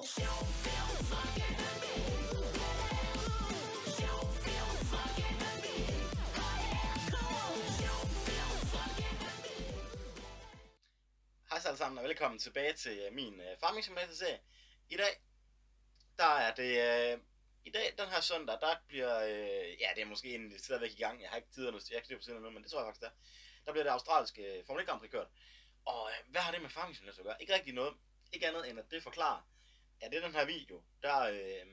Hej alle sammen og velkommen tilbage til min Farming Simulator-serie. I dag, der er det... I dag, den her søndag, der bliver... ja, det er måske en stadigvæk i gang. Jeg har ikke tid at styr på siden nu, men det tror jeg faktisk, der. Der bliver det australske Formel 1 Grand Prix kørt. Og hvad har det med Farming Simulator at gøre? Ikke rigtig noget. Ikke andet end at det forklarer, at det den her video, der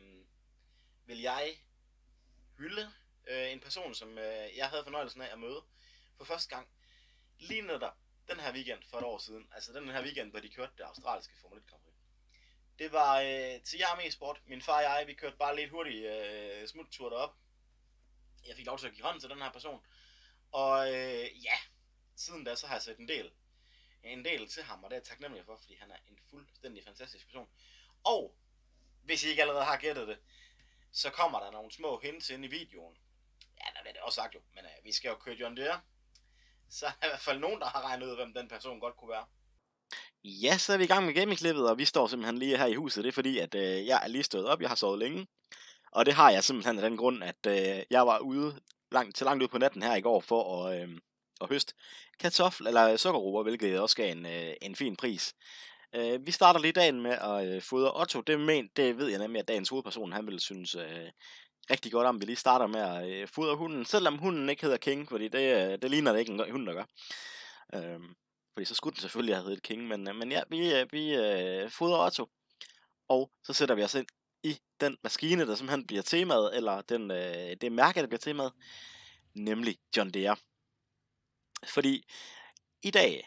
vil jeg hylde en person, som jeg havde fornøjelsen af at møde for første gang. Lige netop den her weekend for et år siden, altså den her weekend, hvor de kørte det australske Formel 1 Grand Prix. Det var til Hjerm e-sport. Min far og jeg, vi kørte bare lidt hurtigt smuttur derop. Jeg fik lov til at give hånd til den her person. Og ja, siden da så har jeg set en del til ham, og det er jeg taknemmelig for, fordi han er en fuldstændig fantastisk person. Og hvis I ikke allerede har gættet det, så kommer der nogle små hints ind i videoen. Ja, der bliver det også sagt jo, men vi skal jo køre John Deere. Så er der i hvert fald nogen, der har regnet ud, hvem den person godt kunne være. Ja, så er vi i gang med gamingklippet, og vi står simpelthen lige her i huset. Det er fordi, at jeg er lige stået op, jeg har sovet længe. Og det har jeg simpelthen af den grund, at jeg var ude langt ude på natten her i går for at høste eller sukkerroer, hvilket også gav en fin pris. Vi starter lige dagen med at fodre Otto. Det ved jeg nemlig, at dagens hovedperson han ville synes rigtig godt om. Vi lige starter med at fodre hunden, selvom hunden ikke hedder King, fordi det ligner det ikke en hund, der gør. Fordi så skulle den selvfølgelig have heddet King, men ja, vi fodrer Otto, og så sætter vi os ind i den maskine, der simpelthen bliver temaet, eller det mærke, der bliver temaet, nemlig John Deere. Fordi i dag,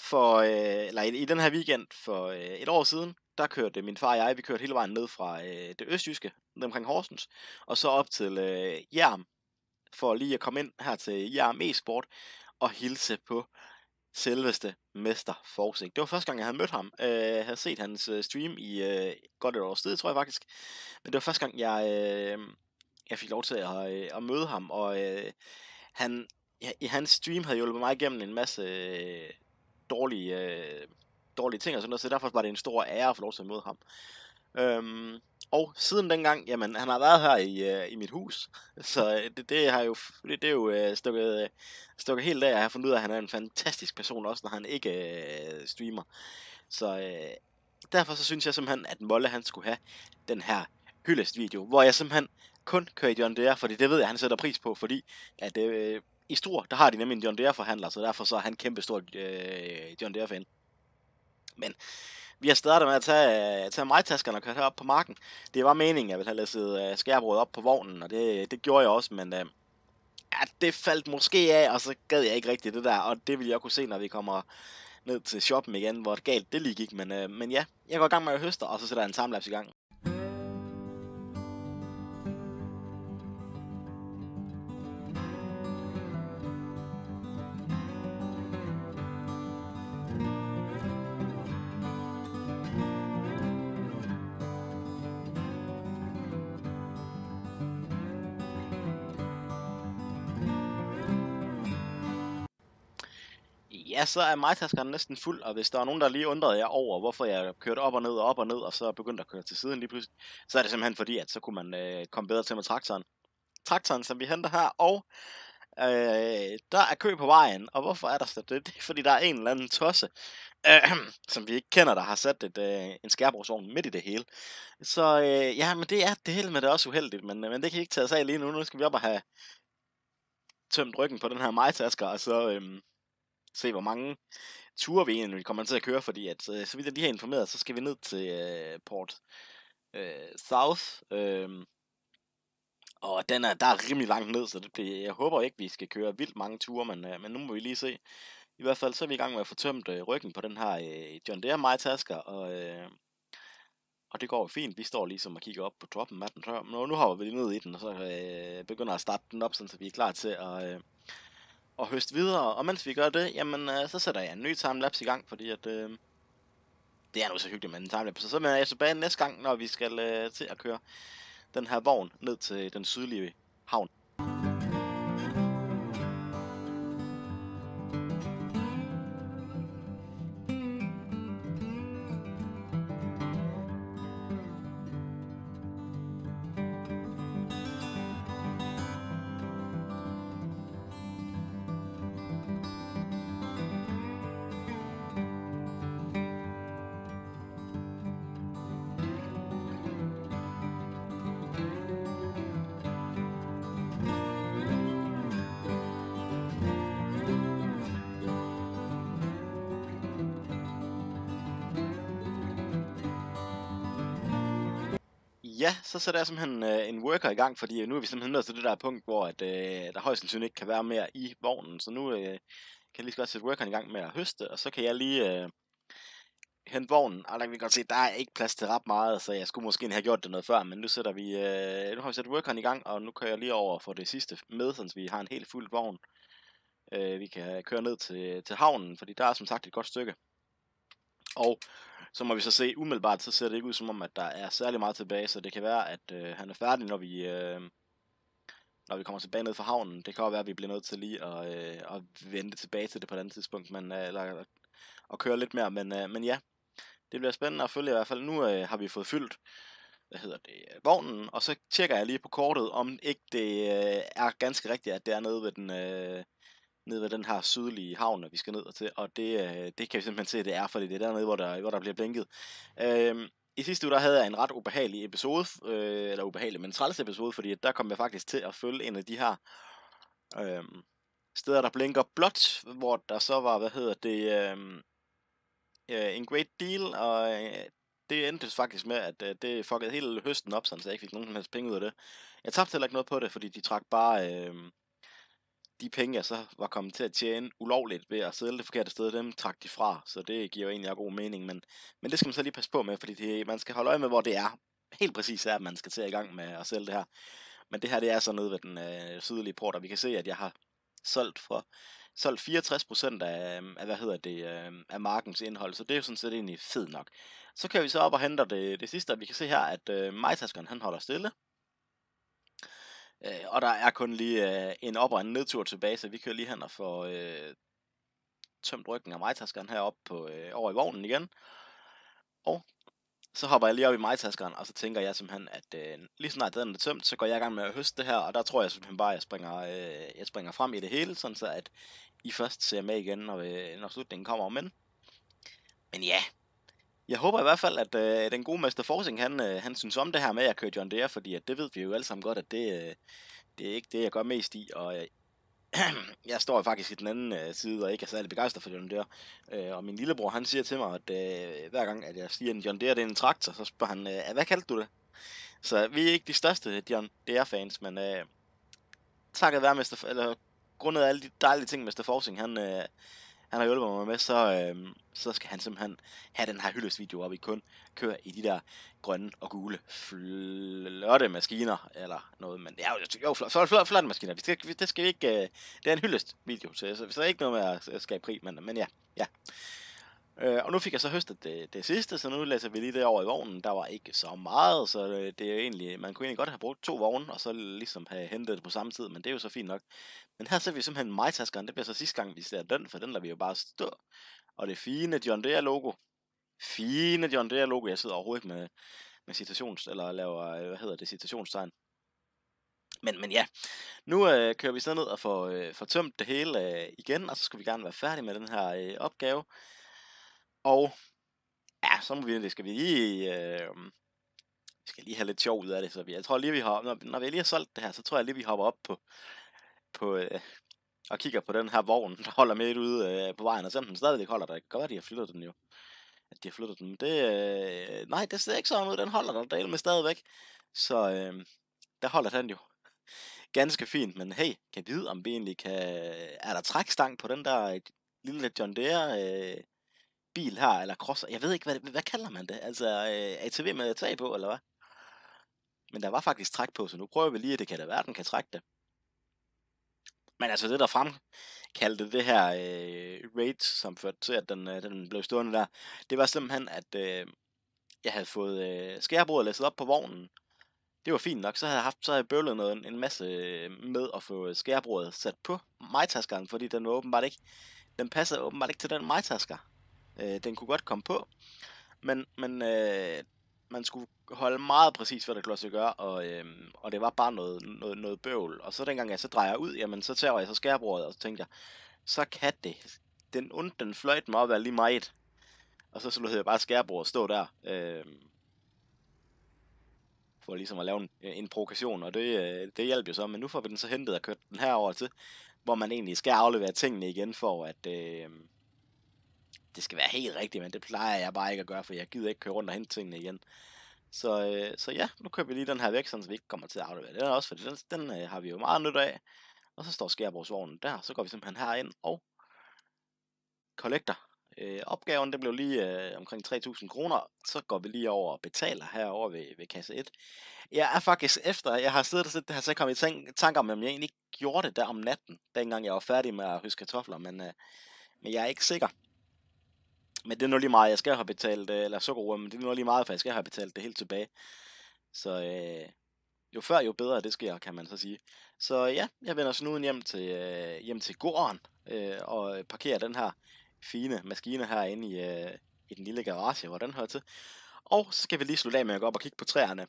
i den her weekend for et år siden, der kørte min far og jeg, vi kørte hele vejen ned fra det østjyske, ned omkring Horsens, og så op til Hjerm, for lige at komme ind her til Hjerm e-sport, og hilse på selveste Mester Forsing. Det var første gang, jeg havde mødt ham. Jeg havde set hans stream i godt et års tid, tror jeg faktisk. Men det var første gang, jeg fik lov til at møde ham, og i hans stream havde hjulpet mig igennem en masse dårlige ting og sådan noget, så derfor var det en stor ære at få lov til at møde ham. Og siden dengang, jamen, han har været her i mit hus, så det er jo stukket helt af, og jeg har fundet ud af, at han er en fantastisk person, også når han ikke streamer. Så derfor så synes jeg simpelthen, at Molle han skulle have den her hyldestvideo, hvor jeg simpelthen kun kører i John Deere, fordi det ved jeg, han sætter pris på, fordi at i Struer, der har de nemlig en John Deere forhandler, så derfor så er han kæmpe stor John Deere fan. Men vi har startet med at tage majtaskerne og køre herop på marken. Det var meningen, at jeg ville have læsset skærbrød op på vognen, og det gjorde jeg også, men det faldt måske af, og så gad jeg ikke rigtigt det der, og det vil jeg kunne se, når vi kommer ned til shoppen igen, hvor galt det lige gik, men ja, jeg går i gang med at høste, og så sætter jeg en timelapse i gang. Ja, så er majtaskeren næsten fuld, og hvis der er nogen, der lige undrede jer over, hvorfor jeg kørte op og ned, og så begyndte at køre til siden lige pludselig, så er det simpelthen fordi, at så kunne man komme bedre til med traktoren. Traktoren, som vi henter her, og der er kø på vejen, og hvorfor er der så det? Det er fordi, der er en eller anden tosse, som vi ikke kender, der har sat en skærbrugsovn midt i det hele. Så ja, men det er det hele med det også uheldigt, men det kan I ikke tage sig af lige nu. Nu skal vi op og have tømt ryggen på den her majtasker, og så se, hvor mange ture vi egentlig kommer til at køre, fordi at, så vidt jeg lige har informeret, så skal vi ned til Port South, og der er rimelig langt ned, så jeg håber ikke, vi skal køre vildt mange ture, men nu må vi lige se. I hvert fald så er vi i gang med at få tømt ryggen på den her John Deere majtasker, og det går jo fint. Vi står ligesom og kigger op på toppen af den, nu hopper vi lige ned i den, og så begynder at starte den op, så vi er klar til at høste videre, og mens vi gør det, jamen, så sætter jeg en ny timelapse i gang, fordi at, det er nu så hyggeligt med en timelapse. Så vender jeg tilbage næste gang, når vi skal til at køre den her vogn ned til den sydlige havn. Ja, så sætter jeg simpelthen en worker i gang, fordi nu er vi simpelthen nået til det der punkt, hvor at, der højst sandsynligt ikke kan være mere i vognen. Så nu kan jeg lige så godt sætte workeren i gang med at høste, og så kan jeg lige hente vognen. Og der kan vi godt se, at der er ikke plads til ret meget, så jeg skulle måske have gjort det noget før, men nu nu har vi sat workeren i gang, og nu kører jeg lige over for det sidste med, så vi har en helt fuld vogn. Vi kan køre ned til havnen, fordi der er som sagt et godt stykke. Og så må vi så se, umiddelbart så ser det ikke ud som om, at der er særlig meget tilbage, så det kan være, at han er færdig, når vi kommer tilbage ned fra havnen. Det kan også være, at vi bliver nødt til lige at vente tilbage til det på et andet tidspunkt, eller at køre lidt mere, men ja, det bliver spændende at følge i hvert fald. Nu har vi fået fyldt, vognen, og så tjekker jeg lige på kortet, om ikke det er ganske rigtigt, at det er nede ved den her sydlige havn, vi skal ned til, og det kan vi simpelthen se, at det er, fordi det er dernede, hvor der bliver blinket. I sidste uge, der havde jeg en ret ubehagelig episode, eller ubehagelig, men træls episode, fordi der kom jeg faktisk til at følge en af de her steder, der blinker blåt, hvor der så var, en great deal, og det endte faktisk med, at det fuckede hele høsten op, så jeg ikke fik nogen som helst penge ud af det. Jeg tabte heller ikke noget på det, fordi de trak bare de penge, jeg så var kommet til at tjene ulovligt ved at sælge det forkerte sted, dem trak de fra, så det giver jo egentlig god mening, men det skal man så lige passe på med, fordi man skal holde øje med, hvor det er. Helt præcis er, at man skal til i gang med at sælge det her. Men det her, det er så nede ved den sydlige port, og vi kan se, at jeg har solgt 64% af markens indhold, så det er jo sådan set egentlig fedt nok. Så kan vi så op og hente det sidste, og vi kan se her, at majtaskeren, han holder stille. Og der er kun lige en op- og en nedtur tilbage, så vi kører lige hen og får tømt ryggen af majtaskeren heroppe over i vognen igen. Og så hopper jeg lige op i majtaskeren, og så tænker jeg simpelthen, at lige snart den er tømt, så går jeg i gang med at høste det her, og der tror jeg simpelthen bare, at jeg springer frem i det hele, sådan så at I først ser med igen, når slutningen kommer. Men ja, jeg håber i hvert fald, at den gode Mester Forsing, han synes om det her med at køre John Deere, fordi at det ved vi jo alle sammen godt, at det er ikke det, jeg gør mest i, og jeg står faktisk i den anden side og ikke er særlig begejstret for John Deere. Og min lillebror, han siger til mig, at hver gang, at jeg siger, at en John Deere det er en traktor, så spørger han, hvad kaldte du det? Så vi er ikke de største John Deere-fans, men takket være grundet af alle de dejlige ting, Mester Forsing, han har hjulpet mig med, så skal han simpelthen have den her hyldestvideo, hvor vi kun kører i de der grønne og gule flotte maskiner, eller noget, men ja, jo flotte maskiner, det skal vi ikke, det er en hyldestvideo, så der er ikke noget med at skabe krig, men ja. Og nu fik jeg så høstet det sidste, så nu læser vi lige det over i vognen. Der var ikke så meget, så det er egentlig, man kunne egentlig godt have brugt 2 vogne, og så ligesom have hentet det på samme tid, men det er jo så fint nok. Men her ser vi simpelthen majtaskeren, det bliver så sidste gang, vi ser den, for den lader vi jo bare stå. Og det fine John Deere logo. Jeg sidder overhovedet ikke med citations, eller laver, citationstegn. Men ja, nu kører vi så ned og får tømt det hele igen, og så skal vi gerne være færdige med den her opgave. Og ja, så skal vi lige have lidt sjov ud af det, så jeg tror lige, når vi lige har solgt det her, så tror jeg lige, vi hopper op på og kigger på den her vogn, der holder midt ude på vejen, og selvom den stadigvæk holder der, det kan godt, at de har flyttet den jo. At de har flyttet den, nej, det ser ikke sådan ud, den holder der del med stadigvæk. Så der holder den jo ganske fint, men hey, kan vi vide, om vi egentlig er der trækstang på den der lille John Deere bil her, eller crosser, jeg ved ikke, hvad kalder man det, altså ATV med tag på, eller hvad? Men der var faktisk træk på, så nu prøver vi lige, at det kan da være, den kan trække det. Men altså det, der fremkaldte det her raid, som førte til, at den blev stående der, det var simpelthen, at jeg havde fået skærebordet læsset op på vognen. Det var fint nok, så havde jeg bøvlet en masse med at få skærebordet sat på majtaskeren, fordi den passer åbenbart ikke til den majtasker. Den kunne godt komme på, men man skulle holde meget præcis, hvad der kunne lade sig gøre, og det var bare noget bøvl. Og så dengang jeg så drejer ud, jamen så tager jeg så skærebordet, og så tænkte jeg, så kan det. Den fløjt mig op af lige meget. Og så lod jeg bare skærebordet stå der, for ligesom at lave en provokation, og det hjalp jo så, men nu får vi den så hentet og kørt den herover til, hvor man egentlig skal aflevere tingene igen, for at det skal være helt rigtigt, men det plejer jeg bare ikke at gøre, for jeg gider ikke køre rundt og hente tingene igen. Så ja, nu køber vi lige den her væk, så vi ikke kommer til at aflevere den også, for den har vi jo meget nyt af. Og så står skærbrugsvognen der, så går vi simpelthen herind og collector. Opgaven, det blev lige omkring 3.000 kroner. Så går vi lige over og betaler herovre ved kasse 1. Jeg er faktisk efter, jeg har siddet og set det her, så jeg kom i tanke om jeg egentlig ikke gjorde det der om natten, dengang jeg var færdig med at høste kartofler, men jeg er ikke sikker. Men det er nu lige meget, jeg skal have betalt, eller sukkerroer, men det er nu lige meget, for jeg skal have betalt det helt tilbage. Så jo før, jo bedre det sker, kan man så sige. Så ja, jeg vender snuden hjem til gården, og parkerer den her fine maskine herinde i den lille garage, hvor den hører til. Og så skal vi lige slutte af med at gå op og kigge på træerne.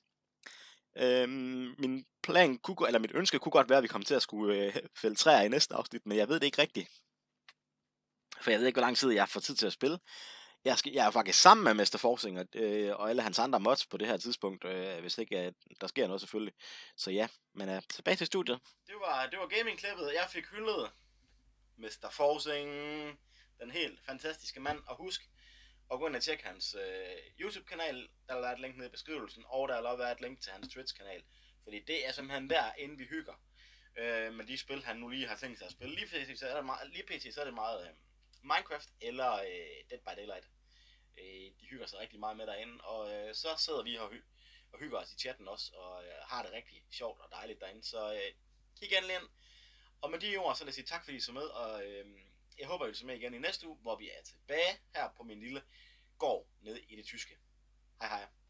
Mit ønske kunne godt være, at vi kom til at skulle fælde træer i næste afsnit, men jeg ved det ikke rigtigt. For jeg ved ikke, hvor lang tid jeg får tid til at spille. Jeg er faktisk sammen med Mester Forsing og alle hans andre mods på det her tidspunkt, hvis ikke der sker noget selvfølgelig. Så ja, men tilbage til studiet. Det var gaming-klippet. Jeg fik hyldet Mester Forsing, den helt fantastiske mand. Og husk at gå ind og tjekke hans YouTube-kanal. Der vil være et link nede i beskrivelsen, og der vil også være et link til hans Twitch-kanal. Fordi det er simpelthen der, inden vi hygger med de spil, han nu lige har tænkt sig at spille. Lige pt. Så er det meget Minecraft eller Dead by Daylight. De hygger sig rigtig meget med derinde, og så sidder vi her og hygger os i chatten også, og har det rigtig sjovt og dejligt derinde, så kig endelig ind. Og med de ord, så vil jeg sige tak, fordi I så med, og jeg håber, I vil så med igen i næste uge, hvor vi er tilbage her på min lille gård nede i det tyske. Hej hej.